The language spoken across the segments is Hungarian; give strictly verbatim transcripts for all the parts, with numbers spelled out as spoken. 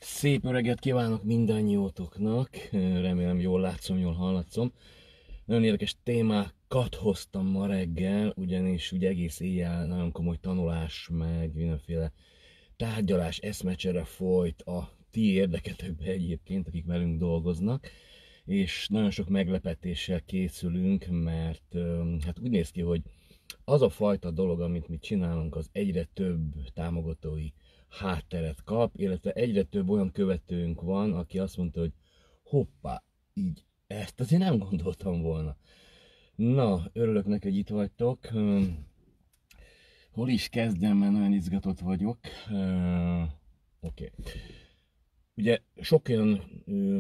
Szép öreget kívánok mindannyiótoknak, remélem jól látszom, jól hallatszom. Nagyon érdekes témákat hoztam ma reggel, ugyanis ugye egész éjjel nagyon komoly tanulás, meg mindenféle tárgyalás, eszmecsere folyt a ti érdeketekbe egyébként, akik velünk dolgoznak, és nagyon sok meglepetéssel készülünk, mert hát úgy néz ki, hogy az a fajta dolog, amit mi csinálunk, az egyre több támogatói hátteret kap, illetve egyre több olyan követőnk van, aki azt mondta, hogy hoppá, így ezt azért nem gondoltam volna. Na, örülök neki, hogy itt vagytok. Hol is kezdem, mert nagyon izgatott vagyok. Uh, Oké. Okay. Ugye sok olyan uh,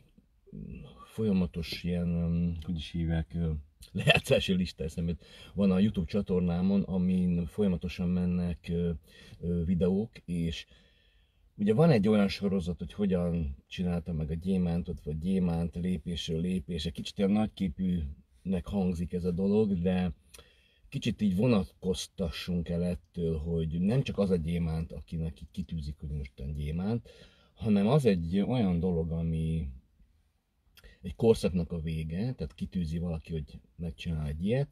folyamatos ilyen, um, hogy is hívják, uh, lejátszási lista eszembe van a YouTube csatornámon, amin folyamatosan mennek uh, uh, videók, és ugye van egy olyan sorozat, hogy hogyan csináltam meg a gyémántot, vagy gyémánt lépésről lépésre. Kicsit olyan nagyképűnek hangzik ez a dolog, de kicsit így vonatkoztassunk el ettől, hogy nem csak az a gyémánt, akinek így kitűzik, hogy mostan gyémánt, hanem az egy olyan dolog, ami egy korszaknak a vége, tehát kitűzi valaki, hogy megcsinál egy ilyet,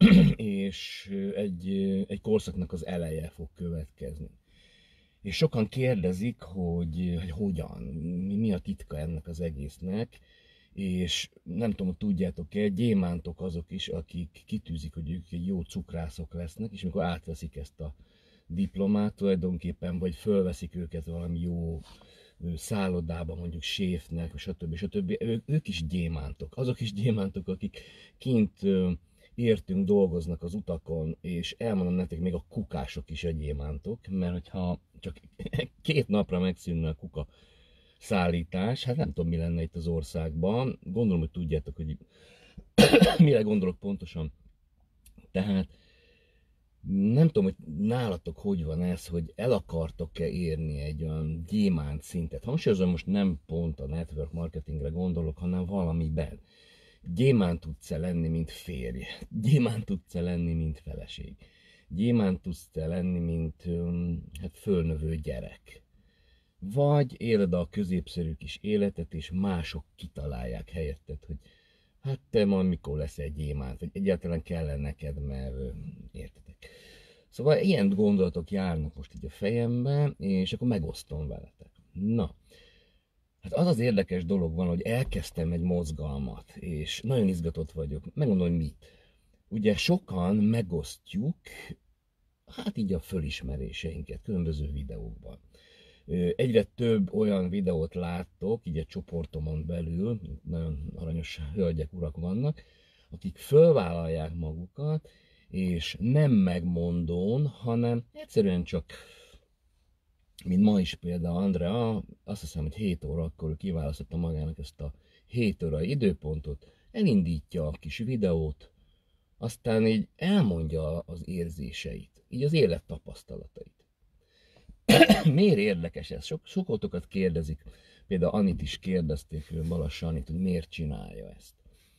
és egy, egy korszaknak az eleje fog következni. És sokan kérdezik, hogy, hogy hogyan, mi, mi a titka ennek az egésznek, és nem tudom, hogy tudjátok-e, gyémántok azok is, akik kitűzik, hogy ők egy jó cukrászok lesznek, és amikor átveszik ezt a diplomát tulajdonképpen, vagy fölveszik őket valami jó szállodába, mondjuk séfnek, stb. stb. Ő, ők is gyémántok. Azok is gyémántok, akik kint értünk, dolgoznak az utakon, és elmondom nektek, még a kukások is a gyémántok, mert hogyha csak két napra megszűnne a kuka szállítás, hát nem tudom, mi lenne itt az országban. Gondolom, hogy tudjátok, hogy mire gondolok pontosan. Tehát nem tudom, hogy nálatok hogy van ez, hogy el akartok-e érni egy olyan gyémánt szintet. Hangsúlyozom, most nem pont a network marketingre gondolok, hanem valamiben. Gyémánt tudsz-e lenni, mint férj? Gyémánt tudsz-e lenni, mint feleség? Gyémánt tudsz-e lenni, mint hát, fölnövő gyerek? Vagy éled a középszerű kis életet, és mások kitalálják helyetted, hogy hát te ma mikor lesz egy gyémánt, vagy egyáltalán kellene neked, mert értetek. Szóval ilyen gondolatok járnak most így a fejembe, és akkor megosztom veletek. Na, hát az az érdekes dolog van, hogy elkezdtem egy mozgalmat, és nagyon izgatott vagyok. Megmondom, hogy mit. Ugye sokan megosztjuk, hát így a fölismeréseinket különböző videókban. Egyre több olyan videót láttok, így a csoportomon belül, nagyon aranyos hölgyek, urak vannak, akik fölvállalják magukat, és nem megmondón, hanem egyszerűen csak, mint ma is például Andrea, azt hiszem, hogy hét órakor kiválasztotta magának ezt a hét órai időpontot, elindítja a kis videót, aztán így elmondja az érzéseit, így az élet tapasztalatait. Miért érdekes ez? Sok, sokotokat kérdezik, például Anit is kérdezték, Balassi Anit, hogy miért csinálja ezt.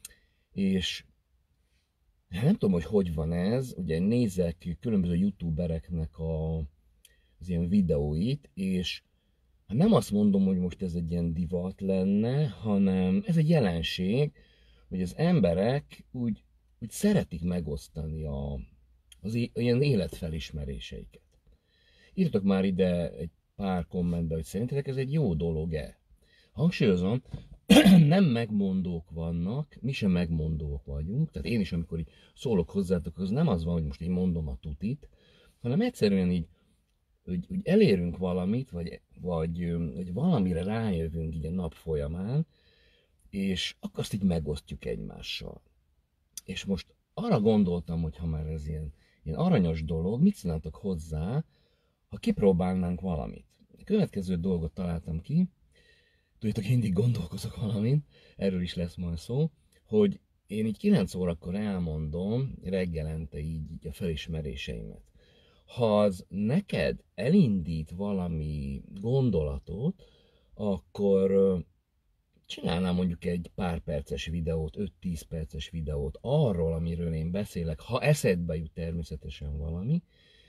És nem tudom, hogy hogy van ez, ugye nézek különböző youtubereknek a, az ilyen videóit, és nem azt mondom, hogy most ez egy ilyen divat lenne, hanem ez egy jelenség, hogy az emberek úgy, úgy szeretik megosztani a, az ilyen életfelismeréseiket. Írtok már ide egy pár kommentbe, hogy szerintetek ez egy jó dolog-e? Hangsúlyozom, nem megmondók vannak, mi sem megmondók vagyunk, tehát én is, amikor így szólok hozzátok, az nem az van, hogy most így mondom a tutit, hanem egyszerűen így, hogy, hogy elérünk valamit, vagy, vagy, vagy valamire rájövünk így a nap folyamán, és akkor azt így megosztjuk egymással. És most arra gondoltam, hogy ha már ez ilyen, ilyen aranyos dolog, mit szólnátok hozzá, ha kipróbálnánk valamit. A következő dolgot találtam ki, tudjátok, én mindig gondolkozok valamin, erről is lesz majd szó, hogy én így kilenc órakor elmondom reggelente így, így a felismeréseimet. Ha az neked elindít valami gondolatot, akkor csinálnám mondjuk egy pár perces videót, öt-tíz perces videót arról, amiről én beszélek, ha eszedbe jut természetesen valami,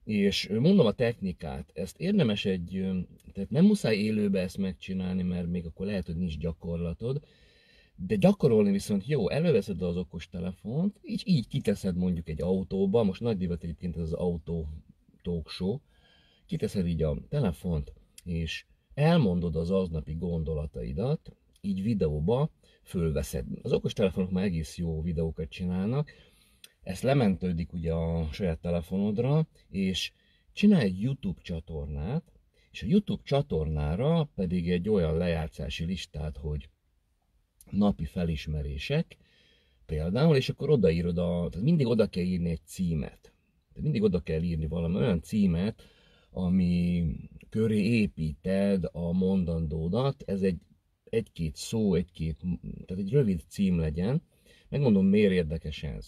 És mondom a technikát, ezt érdemes egy, tehát nem muszáj élőbe ezt megcsinálni, mert még akkor lehet, hogy nincs gyakorlatod, de gyakorolni viszont jó, előveszed az okostelefont, és így kiteszed mondjuk egy autóba, most nagy divat egyébként ez az autó talk show, kiteszed így a telefont, és elmondod az aznapi gondolataidat, így videóba fölveszed. Az okostelefonok már egész jó videókat csinálnak, ezt lementődik ugye a saját telefonodra, és csinálj egy YouTube csatornát, és a YouTube csatornára pedig egy olyan lejátszási listát, hogy napi felismerések például, és akkor odaírod, a, tehát mindig oda kell írni egy címet. Tehát mindig oda kell írni valami olyan címet, ami köré építed a mondandódat. Ez egy egy-két szó, egy-két, tehát egy rövid cím legyen. Megmondom, miért érdekes ez.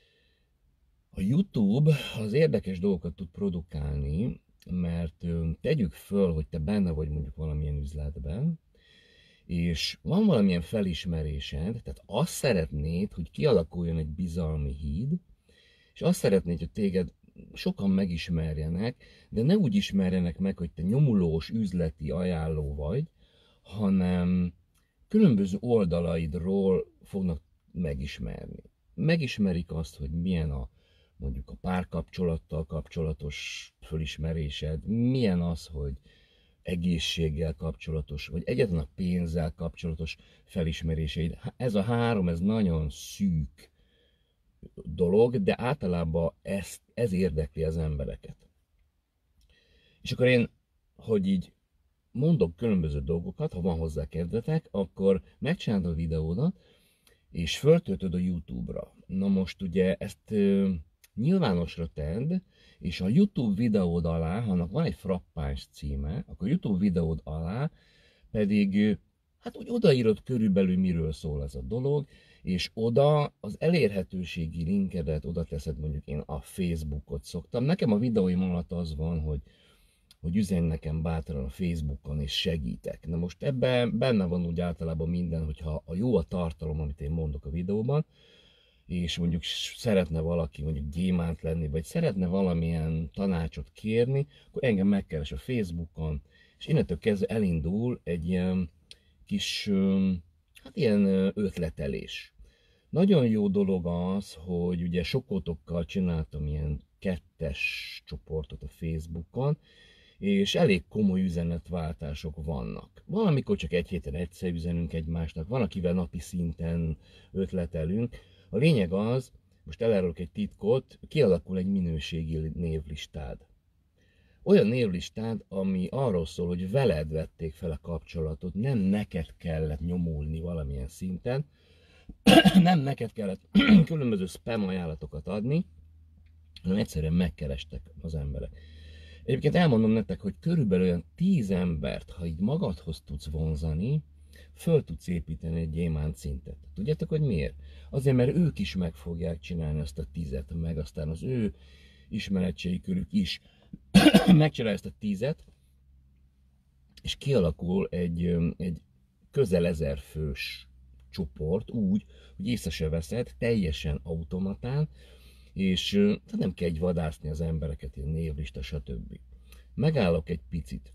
A YouTube az érdekes dolgokat tud produkálni, mert tegyük föl, hogy te benne vagy mondjuk valamilyen üzletben, és van valamilyen felismerésed, tehát azt szeretnéd, hogy kialakuljon egy bizalmi híd, és azt szeretnéd, hogy téged sokan megismerjenek, de ne úgy ismerjenek meg, hogy te nyomulós üzleti ajánló vagy, hanem különböző oldalaidról fognak megismerni. Megismerik azt, hogy milyen a mondjuk a párkapcsolattal kapcsolatos fölismerésed, milyen az, hogy egészséggel kapcsolatos, vagy egyetlen a pénzzel kapcsolatos felismeréseid. Ez a három, ez nagyon szűk dolog, de általában ez, ez érdekli az embereket. És akkor én, hogy így mondok különböző dolgokat, ha van hozzá kedvetek, akkor megcsinálod a videódat, és föltöltöd a YouTube-ra. Na most ugye ezt ö, nyilvánosra tedd, és a YouTube videód alá, ha annak van egy frappáns címe, akkor a YouTube videód alá pedig, hát úgy odaírod körülbelül, miről szól ez a dolog, és oda az elérhetőségi linkedet oda teszed, mondjuk én a Facebookot szoktam. Nekem a videóim alatt az van, hogy, hogy üzenj nekem bátran a Facebookon, és segítek. Na most ebben benne van úgy általában minden, hogyha a jó a tartalom, amit én mondok a videóban, és mondjuk szeretne valaki mondjuk gyémánt lenni, vagy szeretne valamilyen tanácsot kérni, akkor engem megkeres a Facebookon, és innentől kezdve elindul egy ilyen kis, hát ilyen ötletelés. Nagyon jó dolog az, hogy ugye sokotokkal csináltam ilyen kettes csoportot a Facebookon, és elég komoly üzenetváltások vannak. Valamikor csak egy héten egyszer üzenünk egymásnak, van, akivel napi szinten ötletelünk. A lényeg az, most elárulok egy titkot, kialakul egy minőségi névlistád. Olyan névlistád, ami arról szól, hogy veled vették fel a kapcsolatot, nem neked kellett nyomulni valamilyen szinten, nem neked kellett különböző spam ajánlatokat adni, hanem egyszerűen megkerestek az emberek. Egyébként elmondom nektek, hogy körülbelül olyan tíz embert, ha így magadhoz tudsz vonzani, föl tudsz építeni egy gyémánt szintet. Tudjátok, hogy miért? Azért, mert ők is meg fogják csinálni azt a tízet, meg aztán az ő ismeretségi körük is megcsinálja ezt a tízet, és kialakul egy, egy közel ezer fős csoport úgy, hogy észre se veszed, teljesen automatán, és tehát nem kell egy vadászni az embereket, ilyen névlista, stb. Megállok egy picit.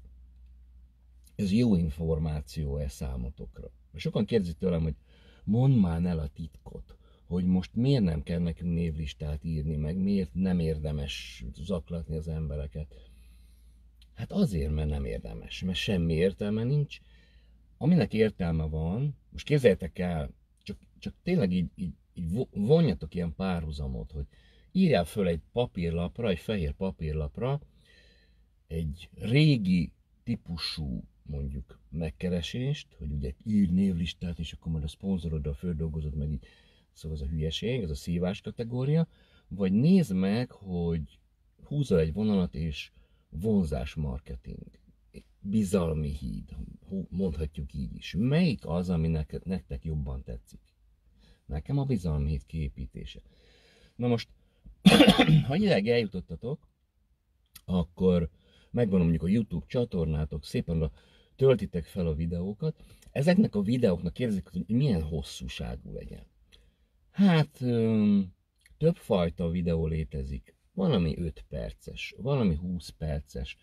Ez jó információ e számotokra. Sokan kérdezik tőlem, hogy mondd már el a titkot, hogy most miért nem kell nekünk névlistát írni, meg miért nem érdemes zaklatni az embereket. Hát azért, mert nem érdemes, mert semmi értelme nincs. Aminek értelme van, most képzeljétek el, csak, csak tényleg így, így, így vonjatok ilyen párhuzamot, hogy írjál föl egy papírlapra, egy fehér papírlapra egy régi típusú mondjuk megkeresést, hogy ugye ír névlistát, és akkor majd a szponzoroddal földolgozod meg így, szóval ez a hülyeség, ez a szívás kategória, vagy nézd meg, hogy húzza egy vonalat és vonzás marketing, bizalmi híd, mondhatjuk így is. Melyik az, ami neked, nektek jobban tetszik? Nekem a bizalmi híd kiépítése. Na most, ha ideig eljutottatok, akkor megvan mondjuk a YouTube csatornátok, szépen töltitek fel a videókat. Ezeknek a videóknak kérdezik, hogy milyen hosszúságú legyen. Hát többfajta videó létezik. van, ami öt perces, van, ami húsz perces.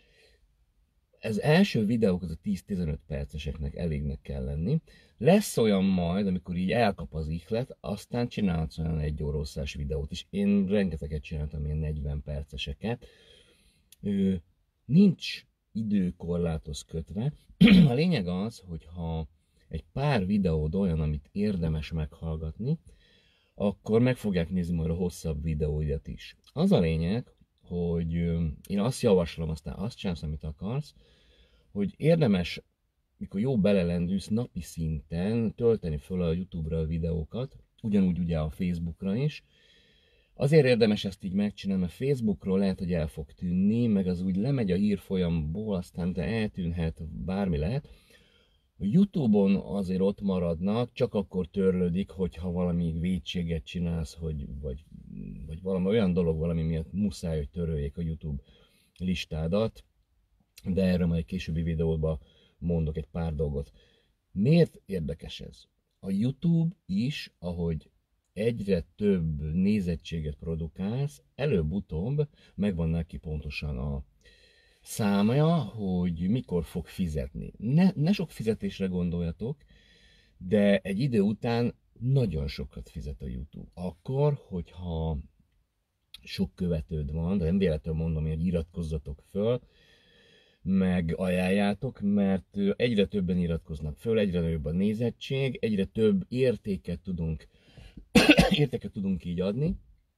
Ez első videók az a tíz-tizenöt perceseknek elégnek kell lenni. Lesz olyan majd, amikor így elkap az ihlet, aztán csinálhatsz olyan egy órosszás videót is. Én rengeteget csináltam ilyen negyven perceseket. Ö, nincs időkorláthoz kötve. A lényeg az, hogy ha egy pár videód olyan, amit érdemes meghallgatni, akkor meg fogják nézni majd a hosszabb videóidat is. Az a lényeg, hogy én azt javaslom, aztán azt csinálsz, amit akarsz, hogy érdemes, mikor jó belelendülsz, napi szinten tölteni föl a YouTube-ra a videókat, ugyanúgy ugye a Facebookra is. Azért érdemes ezt így megcsinálni, mert Facebookról lehet, hogy el fog tűnni, meg az úgy lemegy a hírfolyamból, aztán de eltűnhet, bármi lehet. A YouTube-on azért ott maradnak, csak akkor törlődik, hogyha valami vétséget csinálsz, hogy, vagy, vagy valami olyan dolog, valami miatt muszáj, hogy töröljék a YouTube listádat, de erről majd egy későbbi videóban mondok egy pár dolgot. Miért érdekes ez? A YouTube is, ahogy egyre több nézettséget produkálsz, előbb-utóbb megvan neki pontosan a számja, hogy mikor fog fizetni. Ne, ne sok fizetésre gondoljatok, de egy idő után nagyon sokat fizet a YouTube. Akkor, hogyha sok követőd van, de nem véletlenül mondom, hogy iratkozzatok föl, meg ajánljátok, mert egyre többen iratkoznak föl, egyre nagyobb a nézettség, egyre több értéket tudunk, értéket tudunk így adni,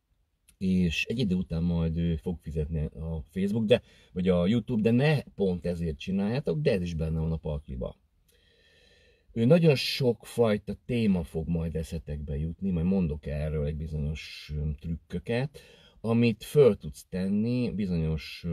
és egy idő után majd fog fizetni a Facebook, de, vagy a YouTube, de ne pont ezért csináljátok, de ez is benne van a pakliba. Ő nagyon sokfajta téma fog majd eszetekbe jutni, majd mondok erről egy bizonyos trükköket, amit föl tudsz tenni bizonyos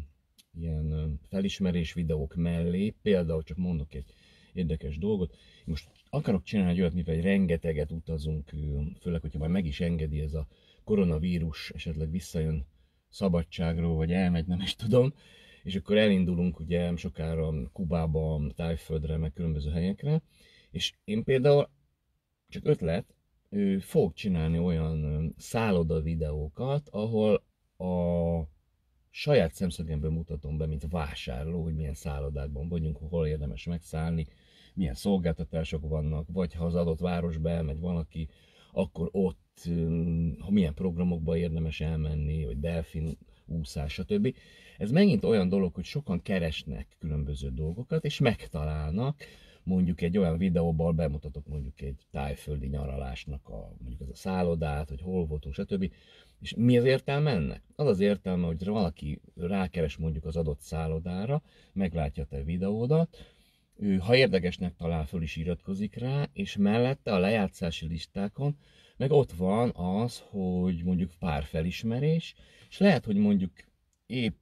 ilyen felismerés videók mellé, például csak mondok egy érdekes dolgot. Most akarok csinálni egy olyat, mivel rengeteget utazunk, főleg, hogyha majd meg is engedi ez a koronavírus, esetleg visszajön szabadságról, vagy elmegy, nem is tudom, és akkor elindulunk ugye sokára Kubába, Tájföldre, meg különböző helyekre, és én például, csak ötlet, fogok csinálni olyan szálloda videókat, ahol a saját szemszögemből mutatom be, mint vásárló, hogy milyen szállodákban vagyunk, hol érdemes megszállni, milyen szolgáltatások vannak, vagy ha az adott városba elmegy valaki, akkor ott ha milyen programokba érdemes elmenni, vagy delfin úszás, stb. Ez megint olyan dolog, hogy sokan keresnek különböző dolgokat, és megtalálnak. Mondjuk egy olyan videóban bemutatok mondjuk egy tájföldi nyaralásnak a, mondjuk az a szállodát, hogy hol voltunk, stb. És mi az értelme ennek? Az az értelme, hogy valaki rákeres mondjuk az adott szállodára, meglátja a te videódat, ő, ha érdekesnek talál, föl is iratkozik rá, és mellette a lejátszási listákon meg ott van az, hogy mondjuk pár felismerés, és lehet, hogy mondjuk épp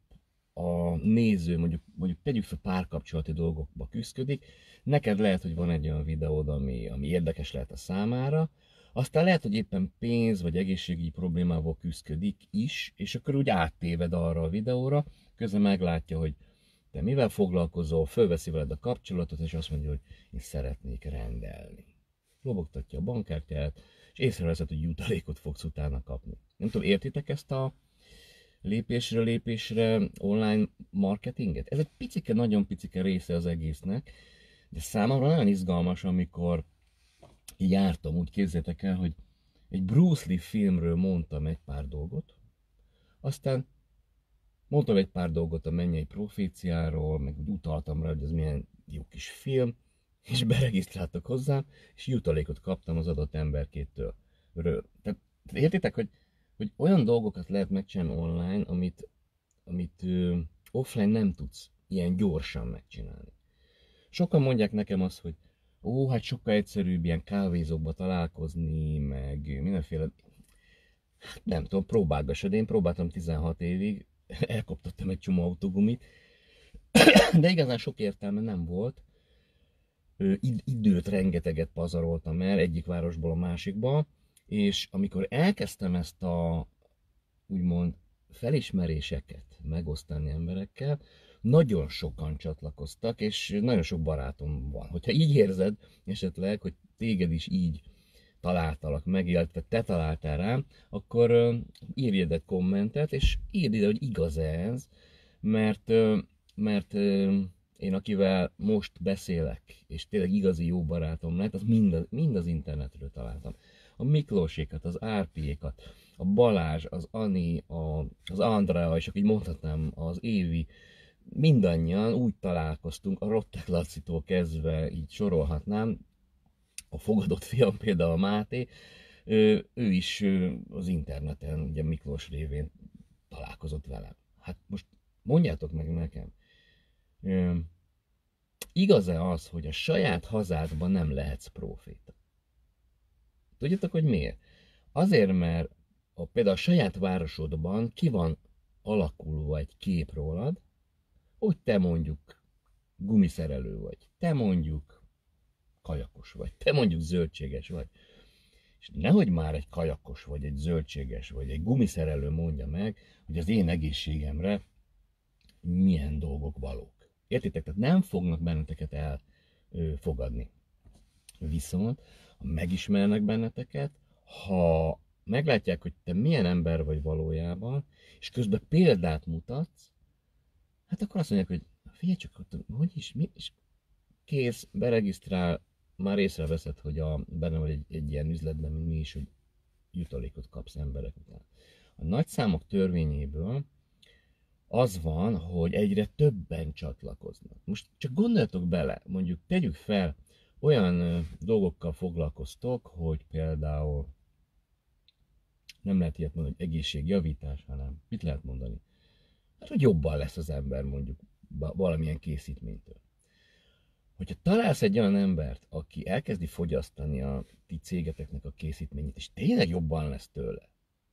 a néző, mondjuk, mondjuk tegyük fel párkapcsolati dolgokba küszködik, neked lehet, hogy van egy olyan videód, ami, ami érdekes lehet a számára, aztán lehet, hogy éppen pénz vagy egészségügyi problémával küszködik is, és akkor úgy áttéved arra a videóra, közben meglátja, hogy te mivel foglalkozol, fölveszi veled a kapcsolatot, és azt mondja, hogy én szeretnék rendelni. Lobogtatja a bankkártyát, és észreveszed, hogy jutalékot fogsz utána kapni. Nem tudom, értitek ezt a lépésre lépésre online marketinget? Ez egy picike, nagyon picike része az egésznek, de számomra nagyon izgalmas, amikor jártam, úgy képzeljétek el, hogy egy Bruce Lee filmről mondtam egy pár dolgot, aztán mondtam egy pár dolgot a Mennyei Proféciáról, meg úgy utaltam rá, hogy ez milyen jó kis film, és beregisztráltak hozzám, és jutalékot kaptam az adott emberkétől. Tehát értitek, hogy, hogy olyan dolgokat lehet megcsinálni online, amit, amit ö, offline nem tudsz ilyen gyorsan megcsinálni. Sokan mondják nekem azt, hogy ó, hát sokkal egyszerűbb ilyen kávézókba találkozni, meg mindenféle, hát nem tudom, próbálgassad. Én próbáltam tizenhat évig, elkoptattam egy csomó autógumit, de igazán sok értelme nem volt. Időt rengeteget pazaroltam el egyik városból a másikba, és amikor elkezdtem ezt a úgymond felismeréseket megosztani emberekkel, nagyon sokan csatlakoztak, és nagyon sok barátom van. Hogyha így érzed esetleg, hogy téged is így találtalak meg, illetve te találtál rám, akkor uh, írj ide egy kommentet, és írd ide, hogy igaz-e ez, mert, uh, mert uh, én akivel most beszélek, és tényleg igazi jó barátom lett, az mind az, mind az internetről találtam. A Miklósékat, az Árpiékat, a Balázs, az Ani, a, az Andrea, és akkor így mondhatnám, az Évi, mindannyian úgy találkoztunk, a Rottek Lacitól kezdve így sorolhatnám, a fogadott fiam például a Máté, ő, ő is az interneten, ugye Miklós révén találkozott velem. Hát most mondjátok meg nekem, igaz-e az, hogy a saját hazádban nem lehetsz próféta? Tudjátok, hogy miért? Azért, mert a, például a saját városodban ki van alakulva egy kép rólad, hogy te mondjuk gumiszerelő vagy, te mondjuk kajakos vagy, te mondjuk zöldséges vagy. És nehogy már egy kajakos vagy, egy zöldséges vagy, egy gumiszerelő mondja meg, hogy az én egészségemre milyen dolgok valók. Értitek? Tehát nem fognak benneteket elfogadni. Viszont, ha megismernek benneteket, ha meglátják, hogy te milyen ember vagy valójában, és közben példát mutatsz, hát akkor azt mondják, hogy figyelj csak, hogy is, mi is, kész, beregisztrál, már észreveszed, hogy a, benne vagy egy, egy ilyen üzletben, mint mi is, hogy jutalékot kapsz emberek után. A nagyszámok törvényéből az van, hogy egyre többen csatlakoznak. Most csak gondoljatok bele, mondjuk tegyük fel, olyan dolgokkal foglalkoztok, hogy például nem lehet ilyet mondani, hogy egészségjavítás, hanem mit lehet mondani? Hát, hogy jobban lesz az ember mondjuk valamilyen készítménytől. Hogyha találsz egy olyan embert, aki elkezdi fogyasztani a ti cégeteknek a készítményét, és tényleg jobban lesz tőle,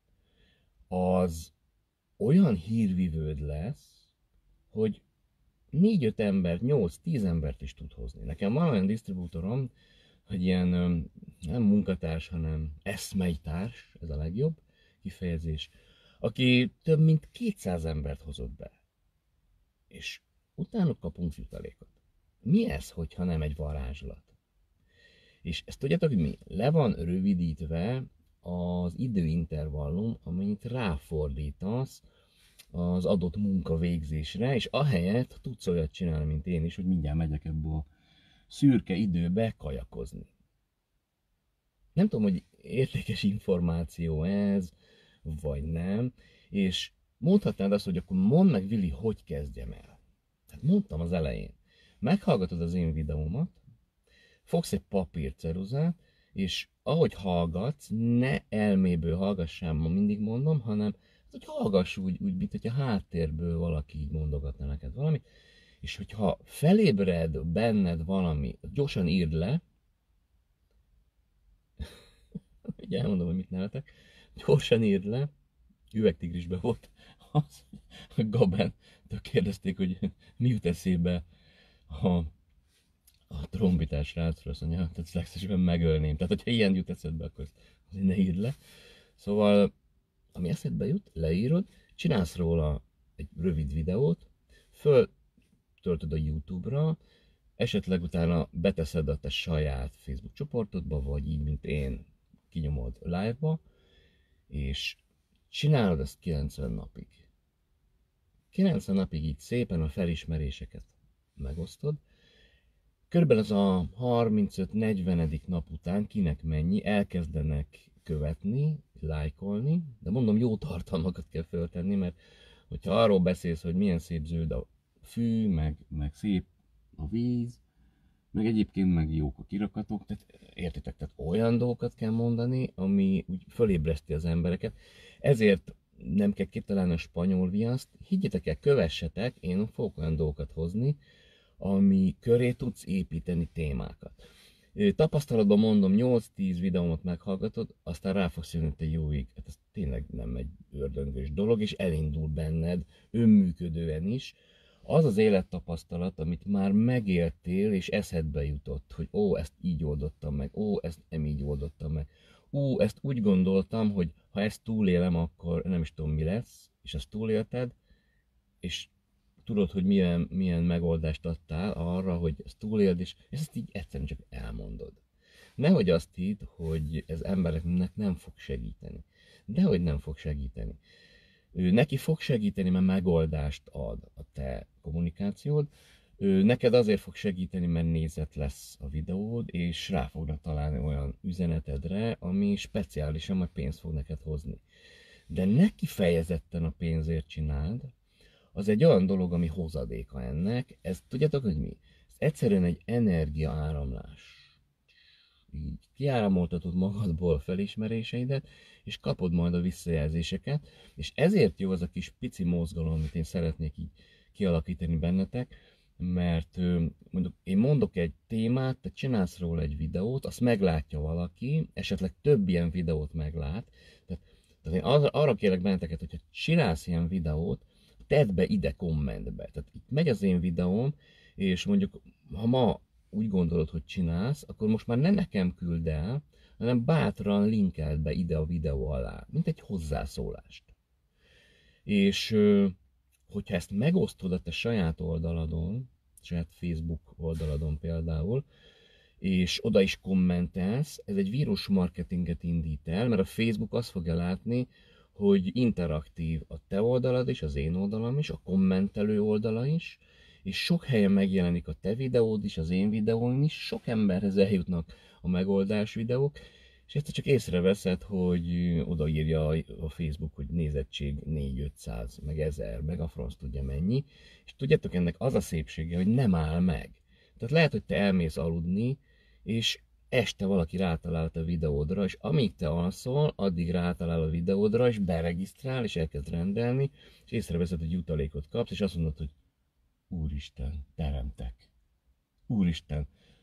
az olyan hírvivőd lesz, hogy négy-öt embert, nyolc-tíz embert is tud hozni. Nekem van olyan disztribútorom, hogy ilyen nem munkatárs, hanem eszmeitárs, ez a legjobb kifejezés, aki több mint kétszáz embert hozott be. És utána kapunk jutalékot. Mi ez, hogyha nem egy varázslat? És ezt tudjátok, hogy mi? Le van rövidítve az időintervallum, amennyit ráfordítasz az adott munkavégzésre, és ahelyett tudsz olyat csinálni, mint én is, hogy mindjárt megyek ebből a szürke időbe kajakozni. Nem tudom, hogy értékes információ ez, vagy nem, és mondhatnád azt, hogy akkor mondd meg, Vili, hogy kezdjem el. Hát mondtam az elején. Meghallgatod az én videómat, fogsz egy papírceruzát, és ahogy hallgatsz, ne elméből hallgassál, ma mindig mondom, hanem hogy hallgass úgy, úgy, mint hogyha háttérből valaki így mondogatna neked valamit, és hogyha felébred benned valami, gyorsan írd le, ugye elmondom, hogy mit nevetek, gyorsan írd le, üvegtigrisbe volt, az, a Gaben, tök kérdezték, hogy mi jut eszébe a, a trombitás srácról, azt mondja, tehát legszívesebben megölném. Tehát, hogyha ilyen jut eszedbe, akkor azért ne írd le. Szóval, ami eszedbe jut, leírod, csinálsz róla egy rövid videót, föltöltöd a YouTube-ra, esetleg utána beteszed a te saját Facebook csoportodba, vagy így, mint én, kinyomod live-ba, és csinálod ezt kilencven napig. kilencven napig így szépen a felismeréseket megosztod. Körülbelül az a harmincöt-negyvenedik nap után, kinek mennyi, elkezdenek követni, lájkolni, de mondom, jó tartalmakat kell föltenni, mert hogyha arról beszélsz, hogy milyen szép zöld a fű, meg, meg szép a víz, meg egyébként meg jók a kirakatok, tehát értitek, tehát olyan dolgokat kell mondani, ami úgy fölébreszti az embereket. Ezért nem kell kitalálni a spanyol viaszt, higgyétek el, kövessetek, én fogok olyan dolgokat hozni, ami köré tudsz építeni témákat. Tapasztalatban mondom, nyolc-tíz videómat meghallgatod, aztán rá fogsz jönni, hogy te jó ég, hát ez tényleg nem egy ördöngös dolog, és elindul benned önműködően is. Az az élettapasztalat, amit már megéltél, és eszedbe jutott, hogy ó, ezt így oldottam meg, ó, ezt nem így oldottam meg, ó, ezt úgy gondoltam, hogy ha ezt túlélem, akkor nem is tudom mi lesz, és ezt túlélted, és tudod, hogy milyen, milyen megoldást adtál arra, hogy ezt túléld, és ezt így egyszerűen csak elmondod. Nehogy azt hidd, hogy ez embereknek nem fog segíteni. Dehogy nem fog segíteni. Ő neki fog segíteni, mert megoldást ad a te kommunikációd. Ő neked azért fog segíteni, mert nézet lesz a videód, és rá fognak találni olyan üzenetedre, ami speciálisan majd pénzt fog neked hozni. De ne kifejezetten a pénzért csináld, az egy olyan dolog, ami hozadéka ennek. Ez tudjátok, hogy mi? Ez egyszerűen egy energiaáramlás. Így kiáramoltatod magadból a felismeréseidet, és kapod majd a visszajelzéseket, és ezért jó az a kis pici mozgalom, amit én szeretnék így kialakítani bennetek, mert mondjuk én mondok egy témát, te csinálsz róla egy videót, azt meglátja valaki, esetleg több ilyen videót meglát, tehát, tehát én arra, arra kérlek benneteket, hogyha csinálsz ilyen videót, tedd be ide kommentbe, tehát itt megy az én videóm, és mondjuk ha ma úgy gondolod, hogy csinálsz, akkor most már nem nekem küld el, hanem bátran linkeld be ide a videó alá, mint egy hozzászólást. És hogyha ezt megosztod a te saját oldaladon, saját Facebook oldaladon például, és oda is kommentelsz, ez egy vírus marketinget indít el, mert a Facebook azt fogja látni, hogy interaktív a te oldalad is, az én oldalam is, a kommentelő oldala is, és sok helyen megjelenik a te videód is, az én videóm is, sok emberhez eljutnak a megoldás videók, és ezt csak észreveszed, hogy odaírja a Facebook, hogy nézettség négy-ötszáz, meg ezer, meg a franc tudja mennyi, és tudjátok, ennek az a szépsége, hogy nem áll meg. Tehát lehet, hogy te elmész aludni, és este valaki rátalál a videódra, és amíg te alszol, addig rátalál a videódra, és beregisztrál, és elkezd rendelni, és észreveszed, hogy jutalékot kapsz, és azt mondod, hogy Úristen, teremtek. Úristen,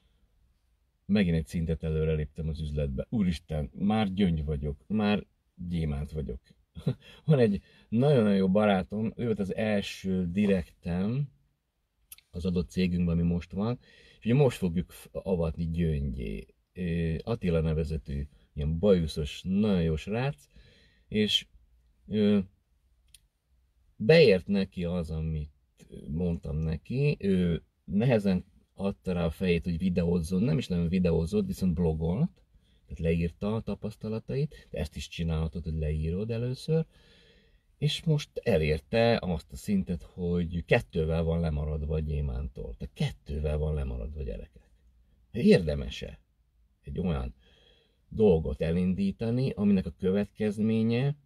megint egy szintet előre léptem az üzletbe. Úristen, már gyöngy vagyok, már gyémánt vagyok. Van egy nagyon-nagyon jó barátom, ő volt az első direktem az adott cégünkben, ami most van, és ugye most fogjuk avatni Gyöngyé. Attila nevezetű, ilyen bajuszos, nagyon jó srác, és beért neki az, amit mondtam neki, ő nehezen adta rá a fejét, hogy videózzon, nem is nagyon videózott, viszont blogolt, tehát leírta a tapasztalatait, de ezt is csinálhatod, hogy leírod először, és most elérte azt a szintet, hogy kettővel van lemaradva a gyémántól. Tehát kettővel van lemaradva, gyerekek. Érdemes-e egy olyan dolgot elindítani, aminek a következménye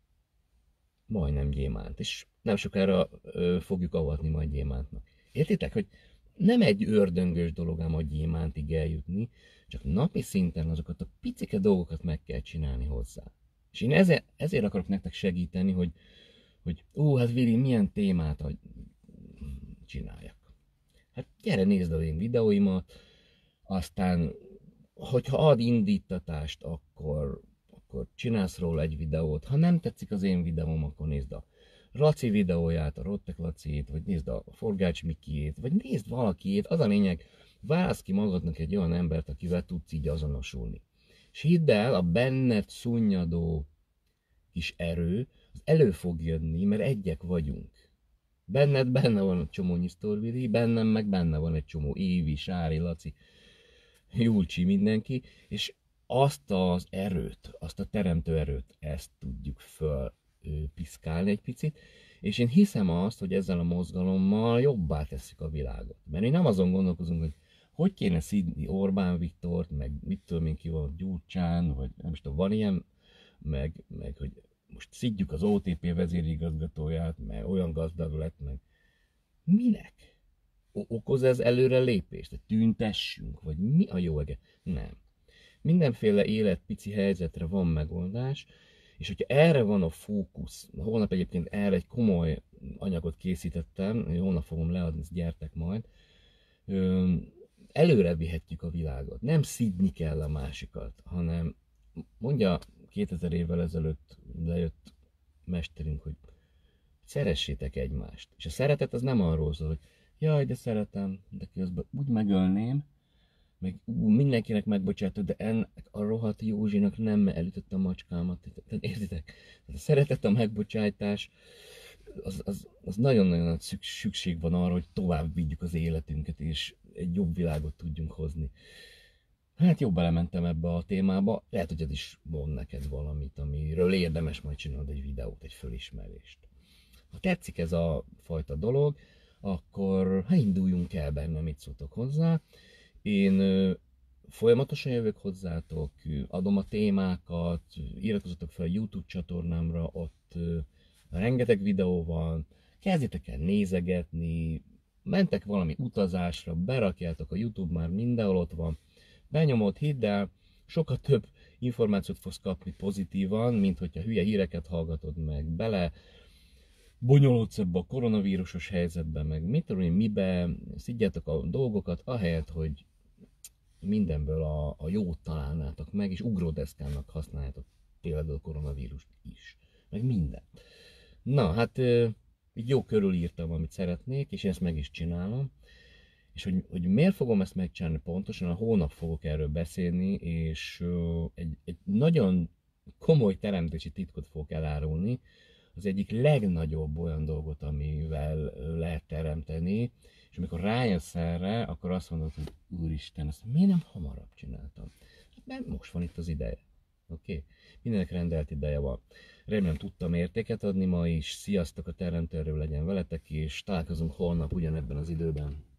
majdnem gyémánt, és nem sokára ö, fogjuk avatni majd gyémántnak. Értitek, hogy nem egy ördöngös dolog ám a gyémántig eljutni, csak napi szinten azokat a picike dolgokat meg kell csinálni hozzá. És én ezért, ezért akarok nektek segíteni, hogy, hogy ó, hát Vili, milyen témát csináljak. Hát gyere, nézd az én videóimat, aztán, hogyha ad indítatást, akkor, akkor csinálsz róla egy videót. Ha nem tetszik az én videóm, akkor nézd a Laci videóját, a Rottek Laciét, vagy nézd a Forgács Mikiét, vagy nézd valakiét. Az a lényeg, válasz ki magadnak egy olyan embert, akivel tudsz így azonosulni. És hidd el, a benned szunnyadó kis erő, az elő fog jönni, mert egyek vagyunk. Benned benne van egy csomó nyisztorvili, bennem meg benne van egy csomó Évi, Sári, Laci, Julcsi, mindenki, és azt az erőt, azt a teremtő erőt, ezt tudjuk föl piszkálni egy picit, és én hiszem azt, hogy ezzel a mozgalommal jobbá tesszük a világot. Mert mi nem azon gondolkozunk, hogy hogy kéne szidni Orbán Viktort, meg mit tudom én ki van, Gyurcsán, vagy nem is tudom, van ilyen, meg, meg hogy most szidjuk az o té pé vezérigazgatóját, mert olyan gazdag lett, meg minek? Okoz ez előre lépést? Hogy tüntessünk? Vagy mi a jó ege? Nem. Mindenféle élet pici helyzetre van megoldás, és hogyha erre van a fókusz, holnap egyébként erre egy komoly anyagot készítettem, holnap fogom leadni, gyertek majd, előre vihetjük a világot. Nem szidni kell a másikat, hanem mondja kétezer évvel ezelőtt lejött mesterünk, hogy szeressétek egymást. És a szeretet az nem arról szól, hogy jaj, de szeretem, de közben úgy megölném, meg ú, mindenkinek megbocsátok, de ennek a rohadt Józsinak nem elütött a macskámat. Tehát értitek? Tehát a szeretet, a megbocsátás, az, az, az nagyon-nagyon nagy szükség van arra, hogy tovább vigyük az életünket, és egy jobb világot tudjunk hozni. Hát jobb belementem ebbe a témába, lehet, hogy ez is mond neked valamit, amiről érdemes majd csinálni egy videót, egy fölismerést. Ha tetszik ez a fajta dolog, akkor ha induljunk el benne, mit szóltok hozzá. Én ö, folyamatosan jövök hozzátok, adom a témákat, iratkozzatok fel a YouTube csatornámra, ott ö, rengeteg videó van, kezdjétek el nézegetni, mentek valami utazásra, berakjátok a YouTube, már mindenhol ott van, benyomod, hidd el, sokkal több információt fogsz kapni pozitívan, mint hogyha hülye híreket hallgatod meg, bele bonyolódsz ebbe a koronavírusos helyzetben, meg mit tudom én, mibe szidjátok a dolgokat, ahelyett, hogy mindenből a, a jót találnátok meg, és ugródeszkának használjátok például a koronavírust is, meg minden. Na, hát így jó körülírtam, amit szeretnék, és ezt meg is csinálom. És hogy, hogy miért fogom ezt megcsinálni pontosan, a hónap fogok erről beszélni, és uh, egy, egy nagyon komoly teremtési titkot fogok elárulni, az egyik legnagyobb olyan dolgot, amivel lehet teremteni, és amikor rájössz erre, akkor azt mondod, hogy úristen, ezt miért nem hamarabb csináltam? Mert most van itt az ideje. Oké? Okay? Mindenek rendelt ideje van. Remélem tudtam értéket adni ma is. Sziasztok, a teremtő erő legyen veletek, és találkozunk holnap ugyanebben az időben.